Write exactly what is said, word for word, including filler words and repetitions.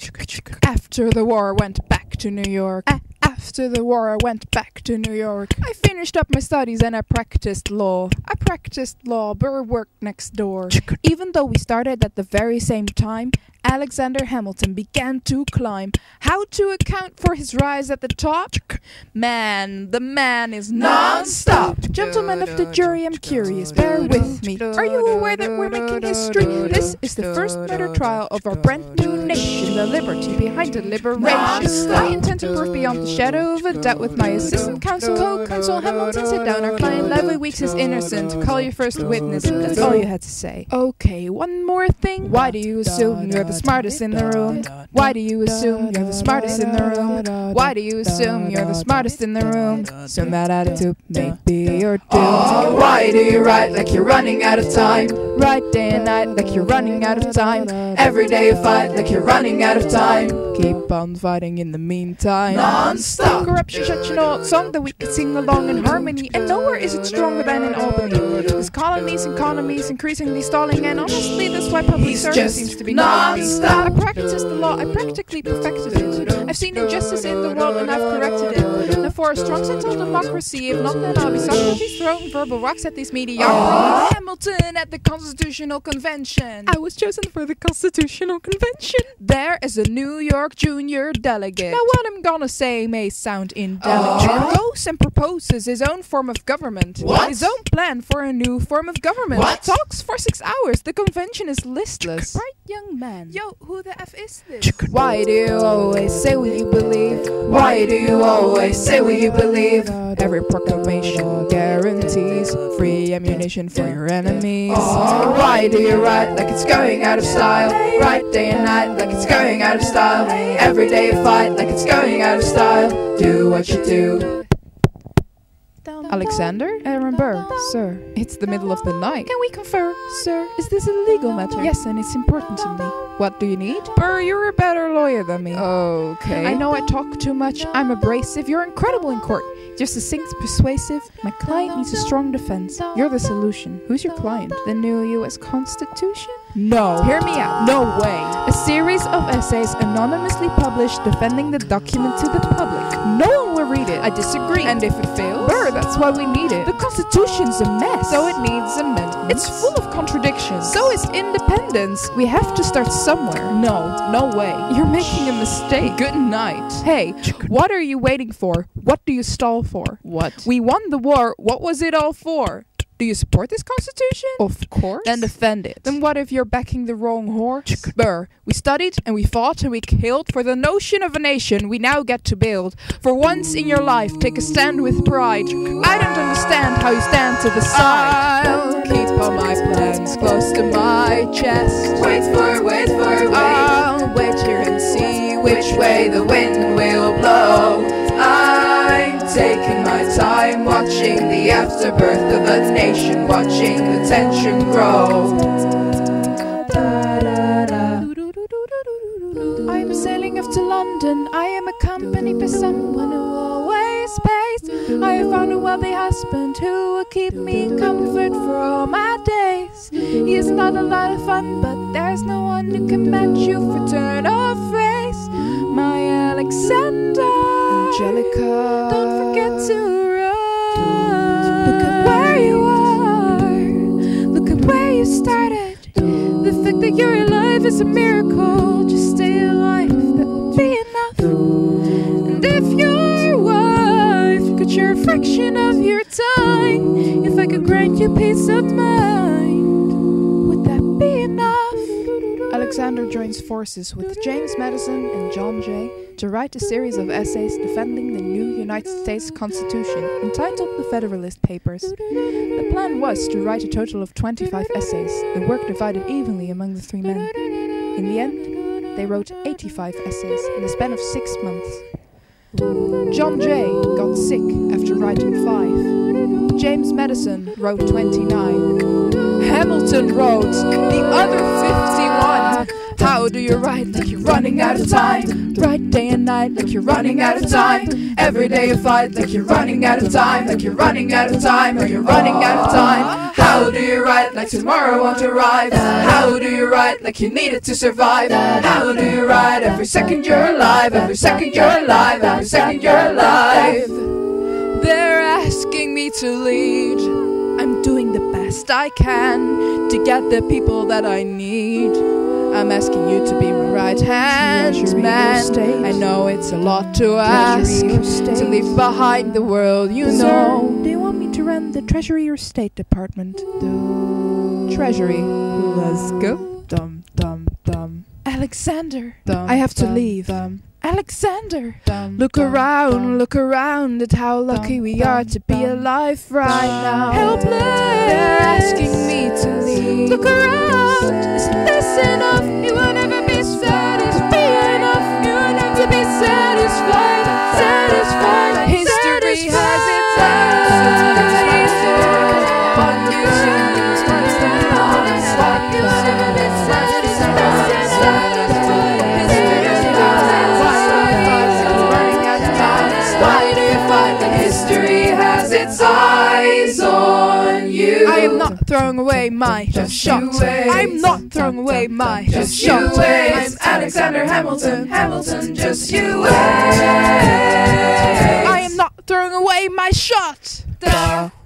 After the war, I went back to New York. A- After the war, I went back to New York. I finished up my studies and I practiced law. I practiced law, but I worked next door. Even though we started at the very same time, Alexander Hamilton began to climb. How to account for his rise at the top? Man, the man is non-stop. Gentlemen of the jury, I'm curious, bear with me. Are you aware that we're making history? This is the first murder trial of our brand new nation, the liberty behind the liberation. I intend to prove beyond the shadow of a doubt with my assistant counsel, co-counsel Hamilton. Sit down, our client Levy Weeks is innocent. Call your first witness. That's all you had to say. Okay, one more thing. Why do you assume you're the smartest in the room? Why do you assume you're the smartest in the room? Why do you assume you're the smartest in the room? Assume that attitude may be your doom. Oh, why do you write like you're running out of time? Write day and night like you're running out of time. Every day you fight like you're running out of time. Keep on fighting in the meantime. Non-stop. Corruption, such an old song that we can sing along in harmony. And nowhere is it stronger than in Albany. This colonies and economies increasingly stalling, and honestly that's why public He's service just seems to be non-stop. I practiced the law, I practically perfected it. I've seen injustice in the world and I've corrected it. Now for a strong central democracy, if not then I'll be Socrates throwing verbal rocks at these mediocrities. Hamilton at the Constitutional Convention. I was chosen for the Constitutional Convention. There is a New York junior delegate. Now what I'm gonna say may sound indelicate. Uh. Goes and proposes his own form of government. What? His own plan for a new form of government. What? Talks for six hours. The convention is listless. Bright young man. Yo, who the F is this? Why do you always say what you believe? Why do you always say what you believe? Every proclamation guarantees free ammunition for your enemies. Oh, why do you write like it's going out of style? Write day and night like it's going out of style. Every day you fight like it's going out of style. Do what you do. Alexander? Aaron Burr, sir. It's the middle of the night. Can we confer, sir? Is this a legal matter? Yes, and it's important to me. What do you need? Burr, you're a better lawyer than me. Okay. I know I talk too much. I'm abrasive. You're incredible in court. You're succinct, persuasive. My client needs a strong defense. You're the solution. Who's your client? The new U S Constitution? No. Hear me out. No way. A series of essays anonymously published defending the document to the public. No one will read it. I disagree. And if it fails? Burr, that's why we need it. The Constitution's a mess. So it needs amendments. It's full of contradictions. So is independence. We have to start somewhere. No, no way. You're making a mistake. Good night. Hey, what are you waiting for? What do you stall for? What? We won the war. What was it all for? Do you support this constitution? Of course. Then defend it. Then what if you're backing the wrong horse? Burr, we studied and we fought and we killed for the notion of a nation we now get to build. For once in your life, take a stand with pride. I don't understand how you stand to the side. I'll keep all my plans close to my chest. Wait for, wait for, wait. I'll wait here and see Which way the wind will blow. I'm taking my time, watching the afterbirth of a nation, watching the tension grow. I'm sailing off to London. I am accompanied by someone who always pays. I have found a wealthy husband who will keep me in comfort for all my days. He is not a lot of fun, but there's no one who can match you for turn of phrase. My Alexander, Angelica, don't forget to run. Look at where you are. Look at where you started. The fact that you're alive is a miracle. Just stay alive, that will be enough. And if your wife could share a fraction of your time, if I could grant you peace of mind, would that be enough? Alexander joins forces with James Madison and John Jay to write a series of essays defending the new United States Constitution, entitled The Federalist Papers. The plan was to write a total of twenty-five essays, the work divided evenly among the three men. In the end, they wrote eighty-five essays in the span of six months. John Jay got sick after writing five. James Madison wrote twenty-nine. Hamilton wrote the other fifty-one. How do you write like you're running out of time? Write day and night like you're running out of time. Every day you fight like you're running out of time. Like you're running out of time or you're running out of time. How do you write like tomorrow won't arrive? How do you write like you need it to survive? How do you write every every second you're alive, every second you're alive, every second you're alive. They're asking me to lead. I'm doing the best I can to get the people that I need. I'm asking you to be my right hand man. I know it's a lot to ask, to leave behind the world, you know. Sir, do you want me to run the Treasury or State Department? The Treasury. Let's go. Dum dum dum. Alexander, Dum, I have to dum, leave. Dum, Alexander, dum, look dum, around, dum. look around at how lucky Dum, we dum, are to be dum, alive right now. Helpless. They're asking me to leave. Look around, isn't this enough? You will never be satisfied. Be enough, you will never be satisfied. Satisfied. History has its eyes on you. You will never be satisfied. Why do you find that history has its eyes on you? I am not throwing away my Just shot. you wait. I'm not throwing away my Just you shot. wait. I'm Alexander Hamilton, Hamilton, just you wait. I am not throwing away my shot. Da.